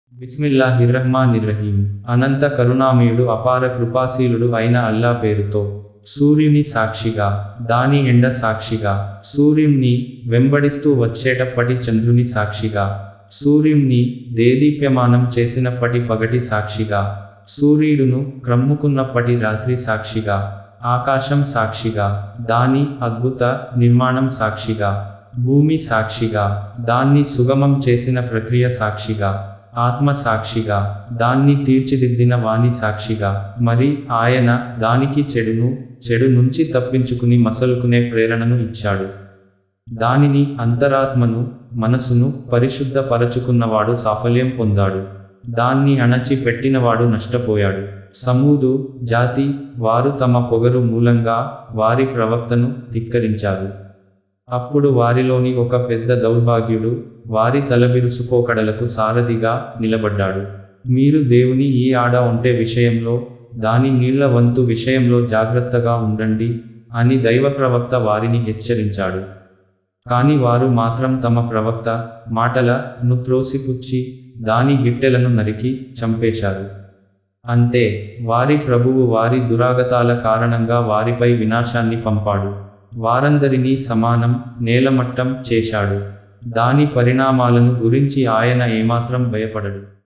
బిస్మిల్లాహిర్రహ్మానిర్రహీం. అనంత కరుణామయుడు అపార కృపాశీలుడు అయిన అల్లా పేరుతో. సూర్యుని సాక్షిగా, దాని ఎండ సాక్షిగా, సూర్యుణ్ణి వెంబడిస్తూ వచ్చేటప్పటి చంద్రుని సాక్షిగా, సూర్యుణ్ణి దేదీప్యమానం చేసినప్పటి పగటి సాక్షిగా, సూర్యుడును క్రమ్ముకున్నప్పటి రాత్రి సాక్షిగా, ఆకాశం సాక్షిగా, దాని అద్భుత నిర్మాణం సాక్షిగా, భూమి సాక్షిగా, దాన్ని సుగమం చేసిన ప్రక్రియ సాక్షిగా, ఆత్మ సాక్షిగా, దాన్ని తీర్చిదిద్దిన వాని సాక్షిగా, మరి ఆయన దానికి చెడు నుంచి తప్పించుకుని మసలుకునే ప్రేరణను ఇచ్చాడు. దానిని అంతరాత్మను, మనసును పరిశుద్ధపరచుకున్నవాడు సాఫల్యం పొందాడు. దాన్ని అణచి పెట్టినవాడు నష్టపోయాడు. సమూదు జాతి వారు తమ పొగరు మూలంగా వారి ప్రవక్తను ధిక్కరించారు. అప్పుడు వారిలోని ఒక పెద్ద దౌర్భాగ్యుడు వారి తలబిరుసుకోకడలకు సారథిగా నిలబడ్డాడు. మీరు దేవుని ఈ ఆడ ఒంటె విషయంలో, దాని నీళ్ల వంతు విషయంలో జాగ్రత్తగా ఉండండి అని దైవప్రవక్త వారిని హెచ్చరించాడు. కాని వారు మాత్రం తమ ప్రవక్త మాటలను త్రోసిపుచ్చి దాని గిట్టెలను నరికి చంపేశారు. అంతే, వారి ప్రభువు వారి దురాగతాల కారణంగా వారిపై వినాశాన్ని పంపాడు. వారందరినీ సమానం నేలమట్టం చేశాడు. దాని పరిణామాలను గురించి ఆయన ఏమాత్రం భయపడడు.